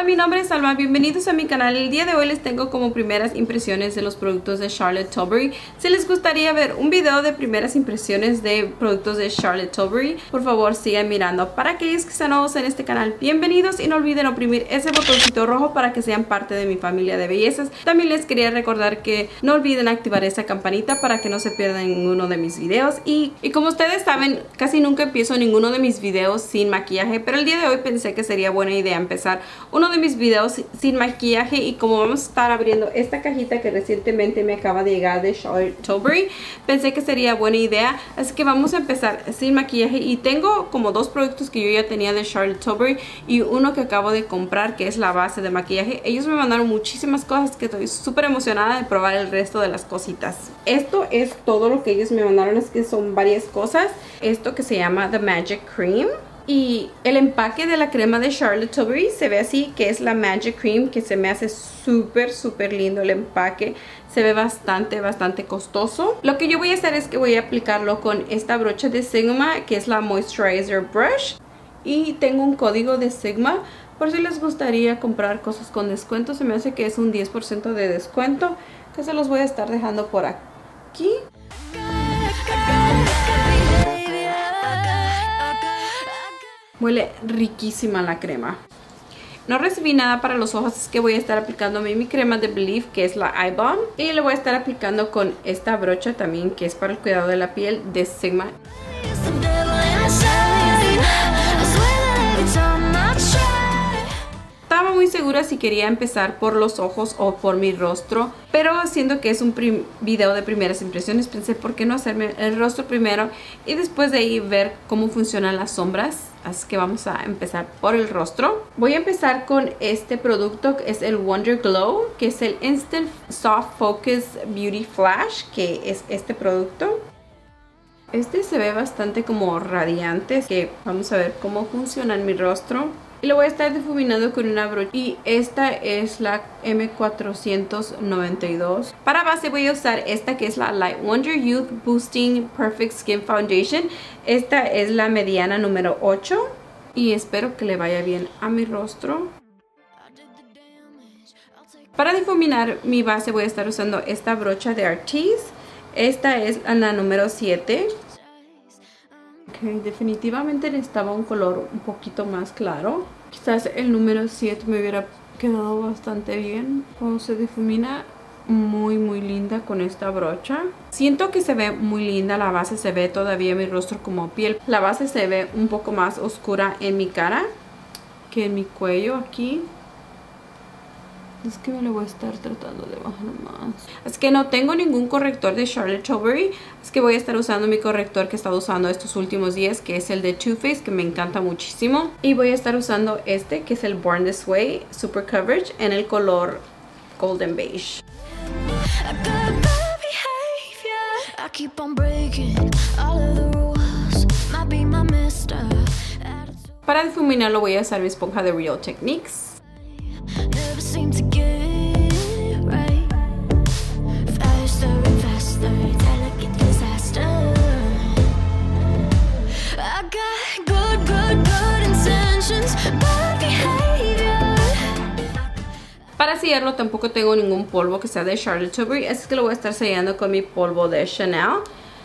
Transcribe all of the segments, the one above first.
mi nombre es Alma, bienvenidos a mi canal. El día de hoy les tengo como primeras impresiones de los productos de Charlotte Tilbury. Si les gustaría ver un video de primeras impresiones de productos de Charlotte Tilbury, por favor sigan mirando. Para aquellos que están nuevos en este canal, bienvenidos y no olviden oprimir ese botoncito rojo para que sean parte de mi familia de bellezas. También les quería recordar que no olviden activar esa campanita para que no se pierdan ninguno de mis videos. Y como ustedes saben, casi nunca empiezo ninguno de mis videos sin maquillaje, pero el día de hoy pensé que sería buena idea empezar uno de mis videos sin maquillaje. Y como vamos a estar abriendo esta cajita que recientemente me acaba de llegar de Charlotte Tilbury, pensé que sería buena idea, así que vamos a empezar sin maquillaje. Y tengo como dos productos que yo ya tenía de Charlotte Tilbury y uno que acabo de comprar, que es la base de maquillaje. Ellos me mandaron muchísimas cosas que estoy súper emocionada de probar el resto de las cositas. Esto es todo lo que ellos me mandaron, es que son varias cosas. Esto que se llama The Magic Cream. Y el empaque de la crema de Charlotte Tilbury se ve así, que es la Magic Cream, que se me hace súper lindo el empaque. Se ve bastante costoso. Lo que yo voy a hacer es que voy a aplicarlo con esta brocha de Sigma, que es la Moisturizer Brush. Y tengo un código de Sigma, por si les gustaría comprar cosas con descuento. Se me hace que es un 10% de descuento, que se los voy a estar dejando por aquí. Huele riquísima la crema. No recibí nada para los ojos, es que voy a estar aplicándome mi crema de Believe, que es la Eye Balm. Y le voy a estar aplicando con esta brocha también, que es para el cuidado de la piel, de Sigma. Estaba muy segura si quería empezar por los ojos o por mi rostro, pero siendo que es un video de primeras impresiones, pensé por qué no hacerme el rostro primero y después de ahí ver cómo funcionan las sombras. Así que vamos a empezar por el rostro. Voy a empezar con este producto, que es el Wonder Glow, que es el Instant Soft Focus Beauty Flash, que es este producto. Este se ve bastante como radiante, que vamos a ver cómo funciona en mi rostro. Y lo voy a estar difuminando con una brocha. Y esta es la M492. Para base voy a usar esta, que es la Light Wonder Youth Boosting Perfect Skin Foundation. Esta es la mediana número 8. Y espero que le vaya bien a mi rostro. Para difuminar mi base voy a estar usando esta brocha de Artis. Esta es la número 7. Okay, definitivamente necesitaba un color un poquito más claro. Quizás el número 7 me hubiera quedado bastante bien. Cuando se difumina, muy linda con esta brocha. Siento que se ve muy linda la base. Se ve todavía mi rostro como piel. La base se ve un poco más oscura en mi cara que en mi cuello aquí. Es que me lo voy a estar tratando de bajar más. Es que no tengo ningún corrector de Charlotte Tilbury. Es que voy a estar usando mi corrector que he estado usando estos últimos días, que es el de Too Faced, que me encanta muchísimo. Y voy a estar usando este, que es el Born This Way Super Coverage, en el color Golden Beige. Para difuminarlo voy a usar mi esponja de Real Techniques. Para sellarlo tampoco tengo ningún polvo que sea de Charlotte Tilbury, así que lo voy a estar sellando con mi polvo de Chanel.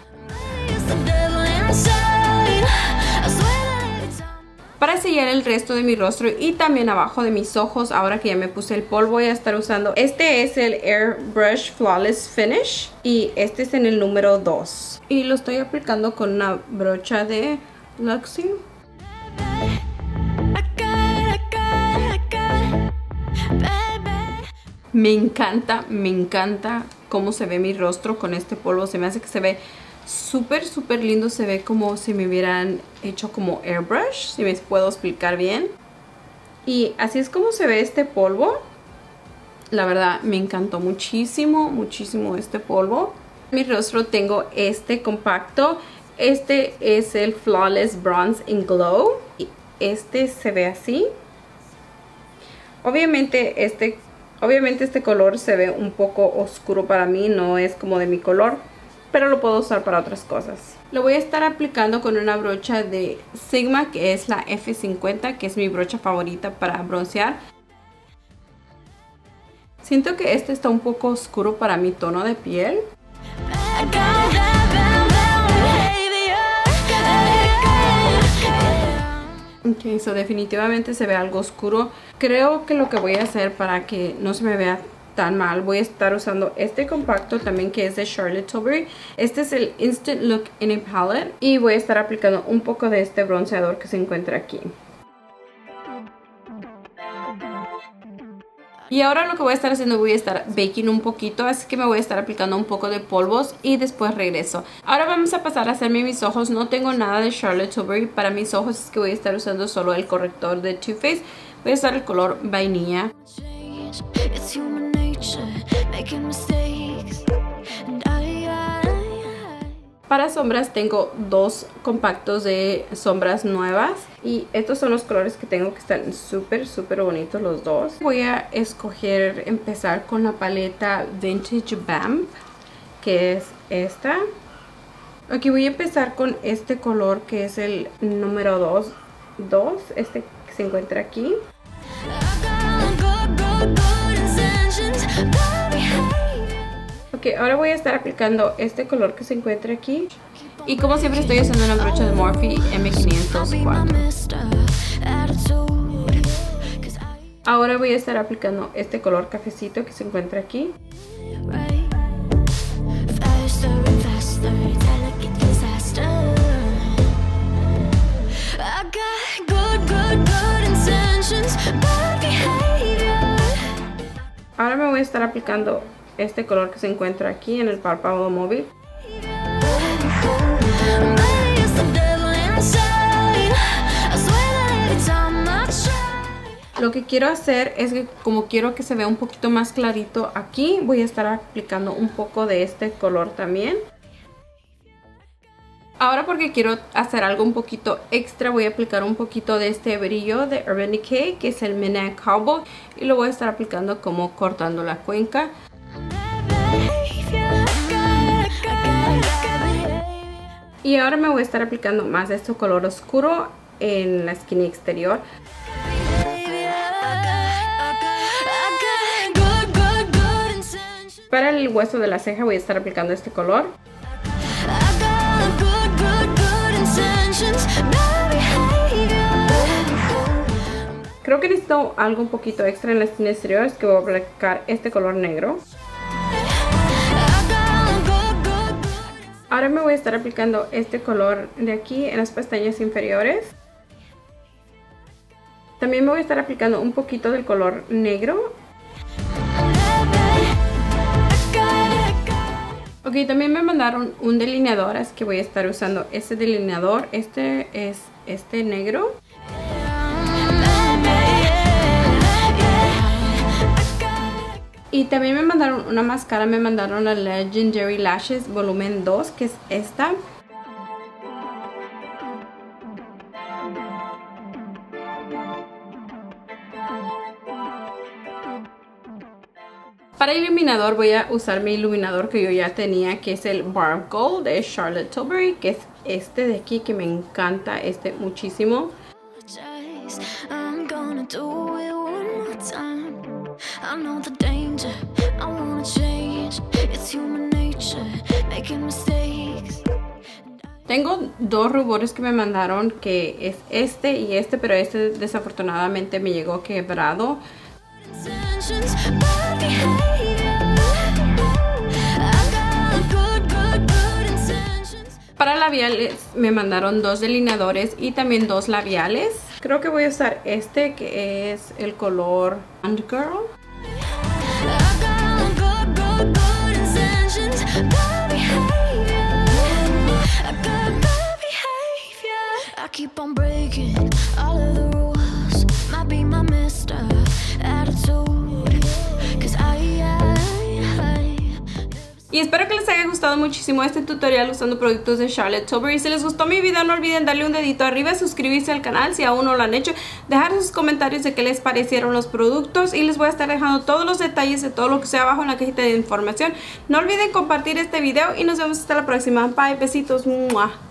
Para sellar el resto de mi rostro y también abajo de mis ojos, ahora que ya me puse el polvo, voy a estar usando este. Es el Airbrush Flawless Finish y este es en el número 2. Y lo estoy aplicando con una brocha de Luxie. Me encanta cómo se ve mi rostro con este polvo. Se me hace que se ve súper lindo. Se ve como si me hubieran hecho como airbrush, si me puedo explicar bien. Y así es como se ve este polvo. La verdad me encantó muchísimo este polvo. En mi rostro tengo este compacto. Este es el Flawless Bronze and Glow. Y este se ve así. Obviamente este color se ve un poco oscuro para mí, no es como de mi color, pero lo puedo usar para otras cosas. Lo voy a estar aplicando con una brocha de Sigma, que es la F50, que es mi brocha favorita para broncear. Siento que este está un poco oscuro para mi tono de piel. Ok, so definitivamente se ve algo oscuro. Creo que lo que voy a hacer para que no se me vea tan mal, voy a estar usando este compacto también que es de Charlotte Tilbury. Este es el Instant Look in a Palette y voy a estar aplicando un poco de este bronceador que se encuentra aquí. Y ahora lo que voy a estar haciendo, voy a estar baking un poquito, así que me voy a estar aplicando un poco de polvos y después regreso. Ahora vamos a pasar a hacerme mis ojos. No tengo nada de Charlotte Tilbury para mis ojos, es que voy a estar usando solo el corrector de Too Faced. Voy a usar el color vainilla. Para sombras tengo dos compactos de sombras nuevas y estos son los colores que tengo, que están súper bonitos los dos. Voy a empezar con la paleta Vintage Vamp, que es esta. Aquí voy a empezar con este color que es el número 2, este que se encuentra aquí. Ok, ahora voy a estar aplicando este color que se encuentra aquí. Y como siempre estoy usando una brocha de Morphe M504. Ahora voy a estar aplicando este color cafecito que se encuentra aquí. Ahora me voy a estar aplicando este color que se encuentra aquí en el párpado móvil. Lo que quiero hacer es que como quiero que se vea un poquito más clarito aquí, voy a estar aplicando un poco de este color también. Ahora porque quiero hacer algo un poquito extra, voy a aplicar un poquito de este brillo de Urban Decay, que es el Midnight Cowboy, y lo voy a estar aplicando como cortando la cuenca. Y ahora me voy a estar aplicando más de este color oscuro en la esquina exterior. Para el hueso de la ceja voy a estar aplicando este color. Creo que necesito algo un poquito extra en la esquina exterior, es que voy a aplicar este color negro. Ahora me voy a estar aplicando este color de aquí en las pestañas inferiores. También me voy a estar aplicando un poquito del color negro. Ok, también me mandaron un delineador, así que voy a estar usando este delineador. Este es este negro. Y también me mandaron una máscara, me mandaron la Legendary Lashes volumen 2, que es esta. Para iluminador voy a usar mi iluminador que yo ya tenía, que es el Bar Gold de Charlotte Tilbury, que es este de aquí, que me encanta este muchísimo. Tengo dos rubores que me mandaron, que es este y este, pero este desafortunadamente me llegó quebrado. Para labiales me mandaron dos delineadores y también dos labiales. Creo que voy a usar este, que es el color And Girl. Y espero que les haya gustado muchísimo este tutorial usando productos de Charlotte Tilbury. Si les gustó mi video, no olviden darle un dedito arriba, suscribirse al canal si aún no lo han hecho, dejar sus comentarios de qué les parecieron los productos y les voy a estar dejando todos los detalles de todo lo que sea abajo en la cajita de información. No olviden compartir este video y nos vemos hasta la próxima. Bye, besitos. ¡Mua!